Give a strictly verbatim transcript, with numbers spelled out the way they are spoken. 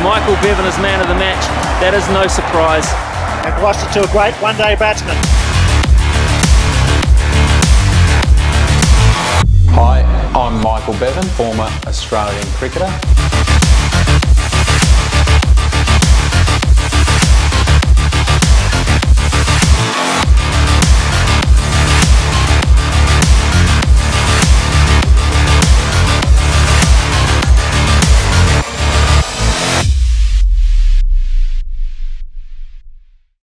Michael Bevan is man of the match. That is no surprise. And lost it to a great one-day batsman. Hi, I'm Michael Bevan, former Australian cricketer.